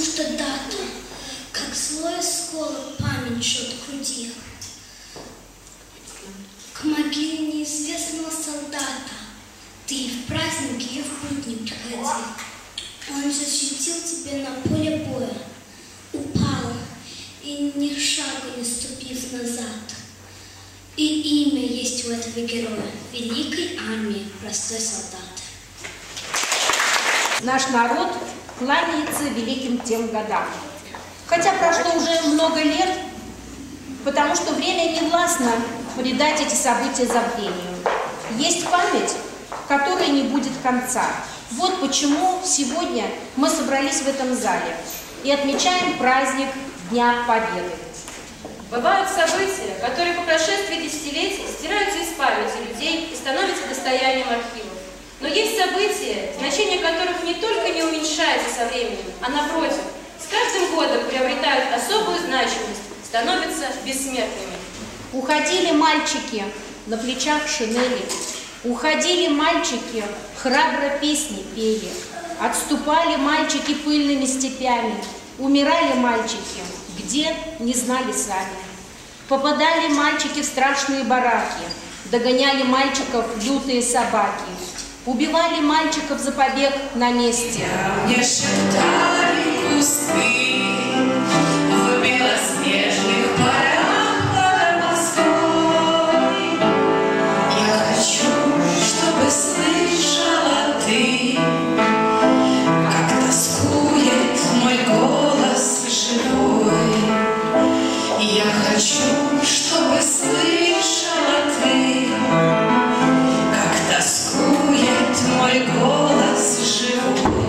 что дата, как злое скола, память жжет в груди. К могиле неизвестного солдата ты и в праздник, и в путь не приходи. Он защитил тебя на поле боя, упал, и ни шагу не ступив назад. И имя есть у этого героя — великой армии простой солдат. Наш народ кланяется великим тем годам. Хотя прошло уже много лет, потому что время не властно предать эти события забвению. Есть память, которой не будет конца. Вот почему сегодня мы собрались в этом зале и отмечаем праздник Дня Победы. Бывают события, которые по прошествии десятилетий стираются из памяти людей и становятся достоянием архивов. Но есть события, значение которых не только не уменьшается со временем, а напротив, с каждым годом приобретают особую значимость, становятся бессмертными. Уходили мальчики на плечах шинели, уходили мальчики, храбро песни пели, отступали мальчики пыльными степями, умирали мальчики, где не знали сами. Попадали мальчики в страшные бараки, догоняли мальчиков лютые собаки, убивали мальчиков за побег на месте. Мне шептали кусты в белоснежных полях под Москвой. Я хочу, чтобы слышала ты, как тоскует мой голос живой. Я хочу, чтобы слышала ты, как тоскует мой голос живой.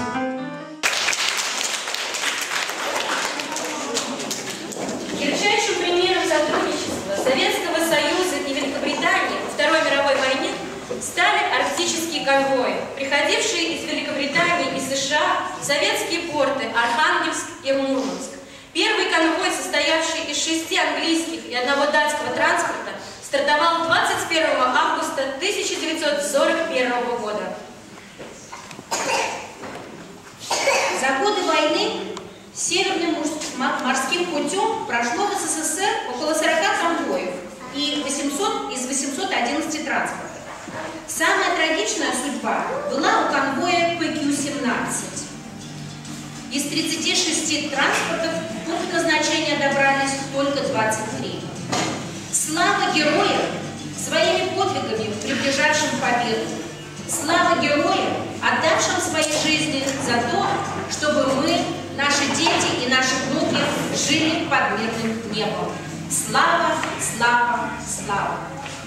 Ярчайшим примером сотрудничества Советского Союза и Великобритании во Второй мировой войне стали арктические конвои, приходившие из Великобритании и США в советские порты Архангельск и Мурманск. Первый конвой, состоявший из 6 английских и 1 датского транспорта, стартовал 21 августа 1941 года. За годы войны Северным морским путем прошло в СССР около 40 конвоев и из 811 транспортов. Самая трагичная судьба была у конвоя ПК-17. Из 36 транспортов в пункт назначения добрались только 23. Слава героям, своими подвигами приближавшим победу. Слава героям, отдавшим свои жизни за то, чтобы мы, наши дети и наши внуки жили под мирным небом. Слава, слава, слава!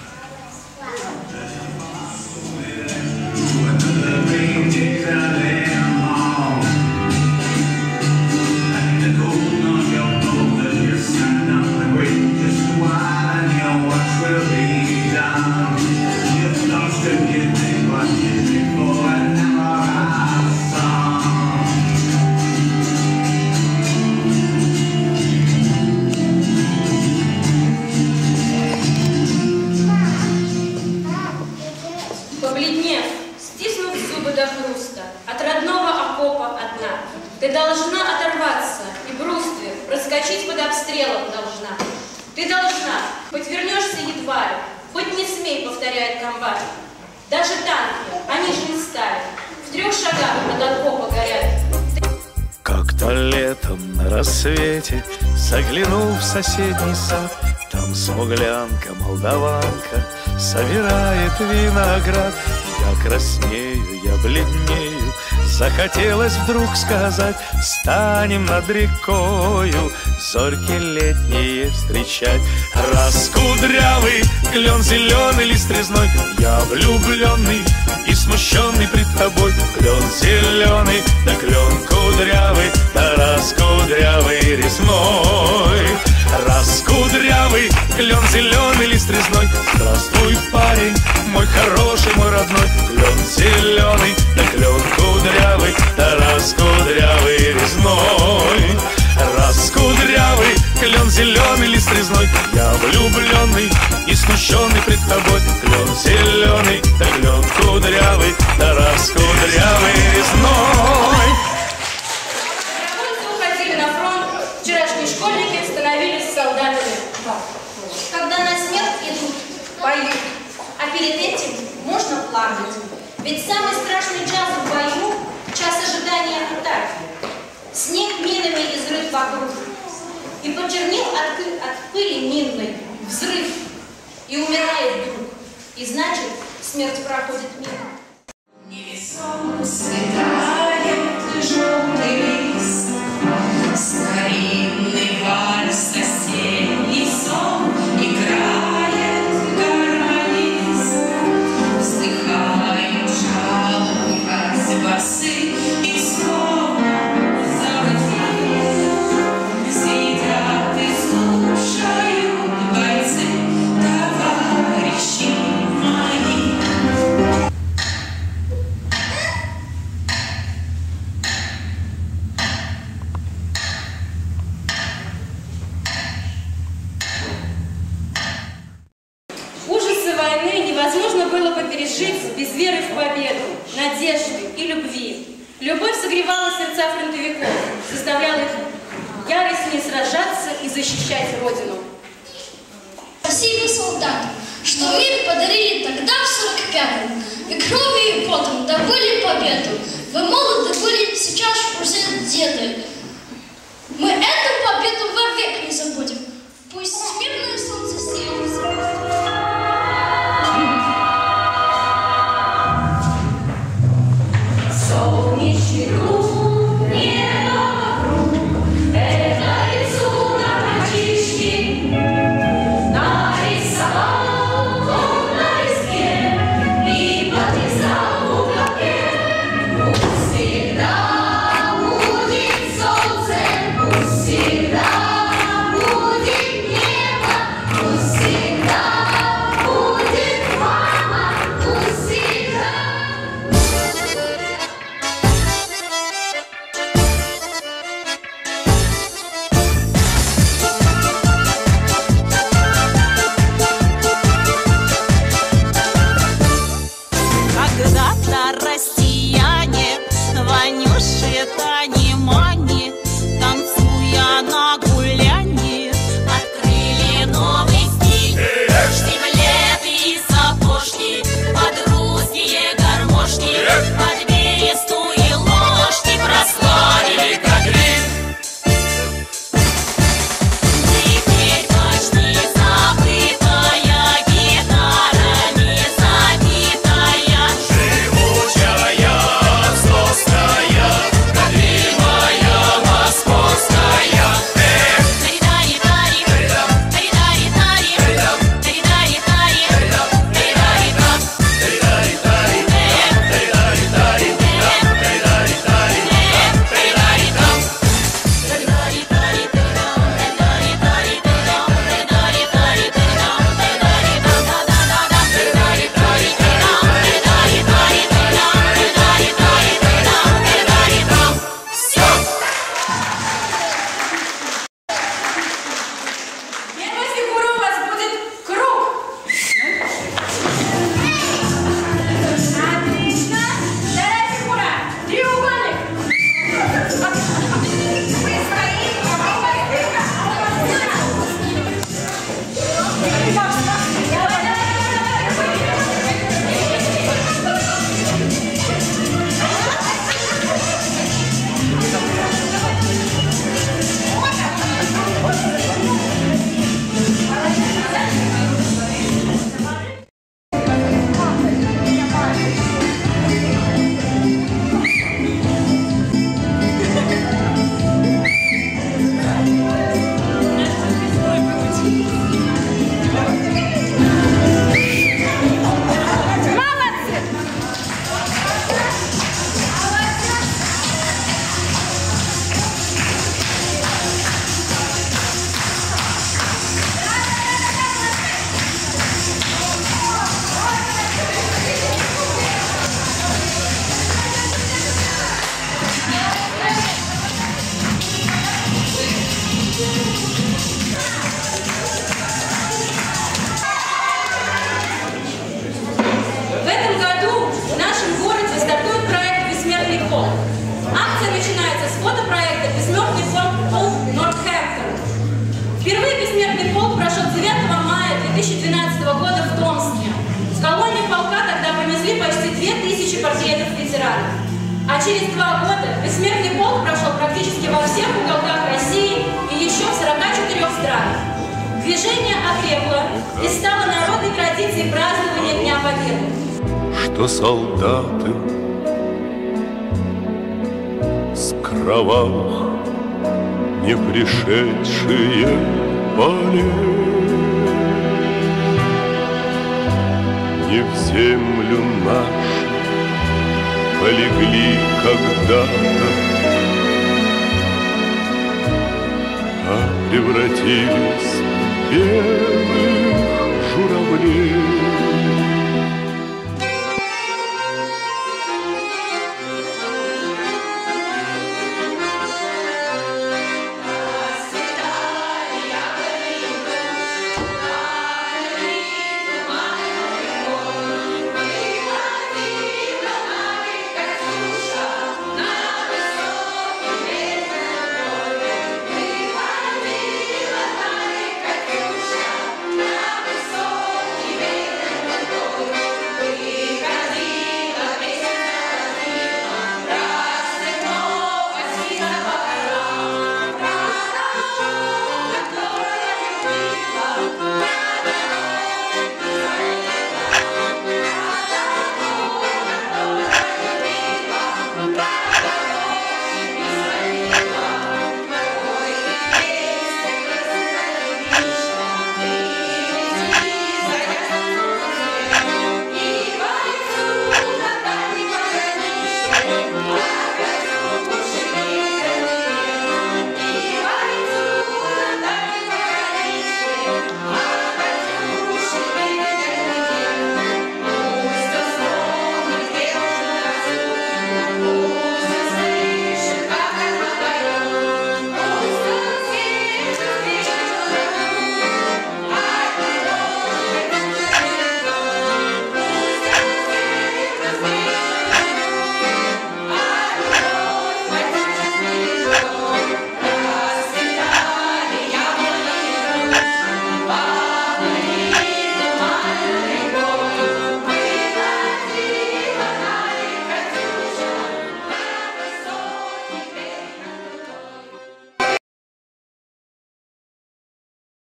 Побледнев, стиснув зубы до хруста, от родного окопа одна, ты должна оторваться и брустве проскочить под обстрелом должна. Ты должна, хоть вернешься едва ли, хоть не смей, повторяет комбат. Даже танки, они же не стали, в 3 шагах от окопа горят. Как-то летом на рассвете заглянул в соседний сад, там смуглянка, молдаванка собирает виноград. Я краснею, я бледнею, захотелось вдруг сказать: станем над рекою зорьки летние встречать. Раскудрявый клен зеленый лист резной, я влюбленный и смущенный пред тобой. Клен зеленый, да клен кудрявый, да раскудрявый резной. Раскудрявый клен зеленый лист резной, здравствуй, парень, мой хороший, мой родной. Клен зеленый, да клен кудрявый, да раскудрявый резной. Раскудрявый клен зеленый лист резной, я влюбленный и смущенный пред тобой. Клен зеленый, да клен кудрявый, да раскудрявый резной. почернел от пыли минной, взрыв, и умирает друг. И значит, смерть проходит мимо. Невесомо светает желтый лист, старинный вальс, осенний сон, играет гармонист. Вздыхают, жалуясь басы, и снова заводит. Сидят и слушают бойцы, товарищи мои. Ужасы войны невозможно было бы пережить без веры в победу, надежды и любви. Любовь согревала сердца фронтовиков, заставляла их яростнее сражаться и защищать Родину. Спасибо солдатам, что мир подарили тогда, в 45-м. Вы кровью и потом добыли победу. Вы молоды были, сейчас уже деды. Мы эту победу вовек не забудем. Пусть мирное солнце светит. Солнечный круг, небо вокруг, это рисунок мальчишки. Нарисовал он на листке и подписал в уголке. Пусть всегда будет солнце, пусть всегда будет небо, пусть всегда будет мама, пусть всегда. Когда-то россияне, Ванюши, Тани, Мани, танцуя на гуляне, открыли новый стиль. Штиблеты и сапожки, под русские гармошки, под бересту и ложки прославили как гриб. Теперь почти забытая гитара, не забитая, Живучая, злостная, любимая московская. тари-тари-тари, тари-тари-тари, тари-тари-тари, тари-тари-тари. Первая фигура у вас будет круг. Отлично. Вторая фигура – треугольник. Вы стоите, а у вас дырка, а у вас дырка. В этом году в нашем городе стартует проект «Бессмертный полк». Акция начинается с фотопроекта «Бессмертный полк Нортхэмптон». Впервые «Бессмертный полк» прошел 9 мая 2012 года в Томске. В колонии полка тогда повезли почти 2000 портретов ветеранов. А через 2 года «Бессмертный полк» прошел практически во всех уголках России и еще в 44 стран. Движение окрепло и стало народной традицией празднования Дня Победы. Что солдаты с кровавых не пришедшие полей не в землю нашу полегли когда-то, а превратились в белых журавлей.